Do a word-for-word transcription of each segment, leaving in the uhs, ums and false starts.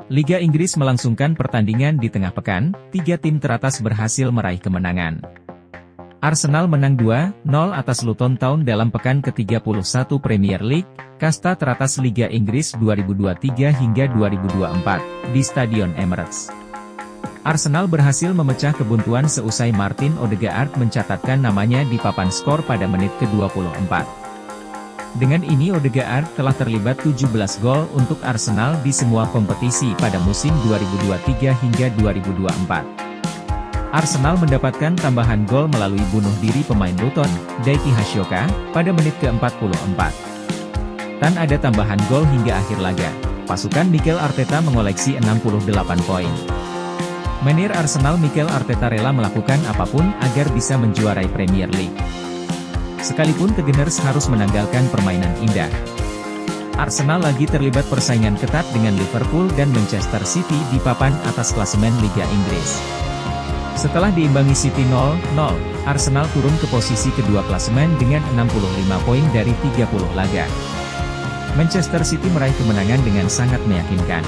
Liga Inggris melangsungkan pertandingan di tengah pekan, tiga tim teratas berhasil meraih kemenangan. Arsenal menang dua nol atas Luton Town dalam pekan ke tiga puluh satu Premier League, kasta teratas Liga Inggris dua ribu dua puluh tiga hingga dua ribu dua puluh empat, di Stadion Emirates. Arsenal berhasil memecah kebuntuan seusai Martin Odegaard mencatatkan namanya di papan skor pada menit ke dua puluh empat. Dengan ini Odegaard telah terlibat tujuh belas gol untuk Arsenal di semua kompetisi pada musim dua ribu dua puluh tiga hingga dua ribu dua puluh empat. Arsenal mendapatkan tambahan gol melalui bunuh diri pemain Luton, Daiki Hashoka, pada menit ke empat puluh empat. Dan ada tambahan gol hingga akhir laga. Pasukan Mikel Arteta mengoleksi enam puluh delapan poin. Manajer Arsenal Mikel Arteta rela melakukan apapun agar bisa menjuarai Premier League. Sekalipun The Gunners harus menanggalkan permainan indah. Arsenal lagi terlibat persaingan ketat dengan Liverpool dan Manchester City di papan atas klasemen Liga Inggris. Setelah diimbangi City nol nol, Arsenal turun ke posisi kedua klasemen dengan enam puluh lima poin dari tiga puluh laga. Manchester City meraih kemenangan dengan sangat meyakinkan.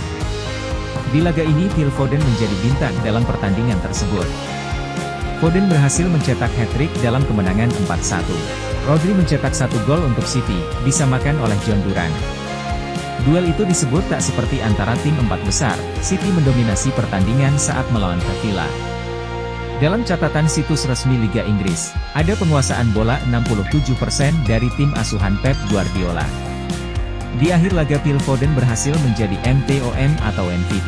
Di laga ini Phil Foden menjadi bintang dalam pertandingan tersebut. Foden berhasil mencetak hat-trick dalam kemenangan empat satu. Rodri mencetak satu gol untuk City, disamakan oleh John Duran. Duel itu disebut tak seperti antara tim empat besar, City mendominasi pertandingan saat melawan Villa. Dalam catatan situs resmi Liga Inggris, ada penguasaan bola enam puluh tujuh persen dari tim asuhan Pep Guardiola. Di akhir laga Phil Foden berhasil menjadi M V P atau M V P.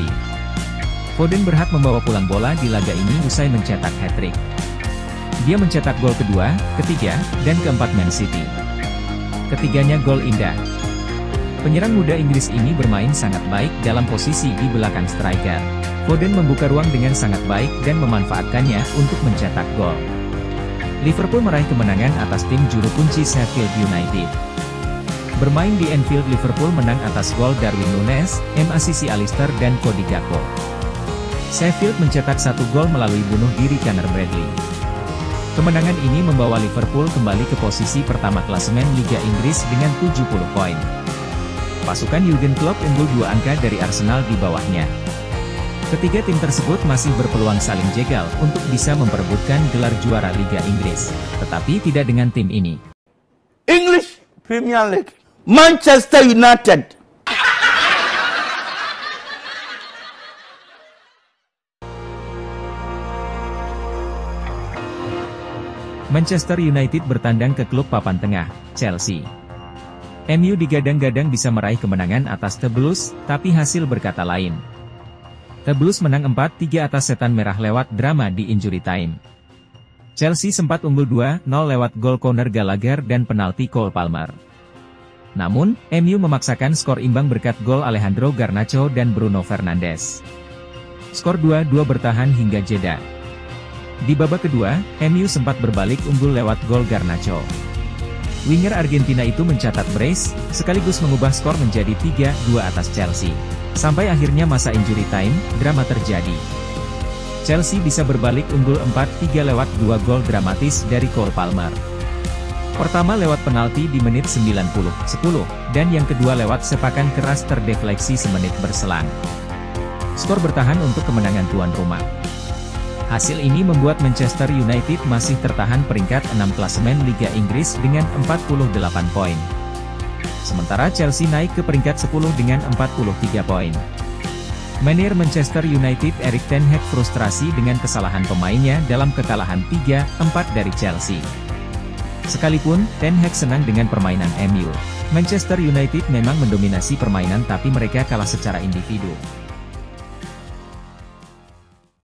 Foden berhak membawa pulang bola di laga ini usai mencetak hat-trick. Dia mencetak gol kedua, ketiga, dan keempat Man City. Ketiganya gol indah. Penyerang muda Inggris ini bermain sangat baik dalam posisi di belakang striker. Foden membuka ruang dengan sangat baik dan memanfaatkannya untuk mencetak gol. Liverpool meraih kemenangan atas tim juru kunci Sheffield United. Bermain di Anfield, Liverpool menang atas gol Darwin Núñez, M A C C Alistair dan Cody Gakpo. Sheffield mencetak satu gol melalui bunuh diri Conor Bradley. Kemenangan ini membawa Liverpool kembali ke posisi pertama klasemen Liga Inggris dengan tujuh puluh poin. Pasukan Jurgen Klopp unggul dua angka dari Arsenal di bawahnya. Ketiga tim tersebut masih berpeluang saling jegal untuk bisa memperebutkan gelar juara Liga Inggris, tetapi tidak dengan tim ini. English Premier League, Manchester United. Manchester United bertandang ke klub papan tengah, Chelsea. M U digadang-gadang bisa meraih kemenangan atas The Blues, tapi hasil berkata lain. The Blues menang empat tiga atas Setan Merah lewat drama di injury time. Chelsea sempat unggul dua nol lewat gol Conor Gallagher dan penalti Cole Palmer. Namun, M U memaksakan skor imbang berkat gol Alejandro Garnacho dan Bruno Fernandes. Skor dua dua bertahan hingga jeda. Di babak kedua, M U sempat berbalik unggul lewat gol Garnacho. Winger Argentina itu mencatat brace, sekaligus mengubah skor menjadi tiga dua atas Chelsea. Sampai akhirnya masa injury time, drama terjadi. Chelsea bisa berbalik unggul empat tiga lewat dua gol dramatis dari Cole Palmer. Pertama lewat penalti di menit sembilan puluh sepuluh, dan yang kedua lewat sepakan keras terdefleksi semenit berselang. Skor bertahan untuk kemenangan tuan rumah. Hasil ini membuat Manchester United masih tertahan peringkat enam klasemen Liga Inggris dengan empat puluh delapan poin. Sementara Chelsea naik ke peringkat sepuluh dengan empat puluh tiga poin. Manajer Manchester United Erik ten Hag frustrasi dengan kesalahan pemainnya dalam kekalahan tiga empat dari Chelsea. Sekalipun, Ten Hag senang dengan permainan M U. Manchester United memang mendominasi permainan tapi mereka kalah secara individu.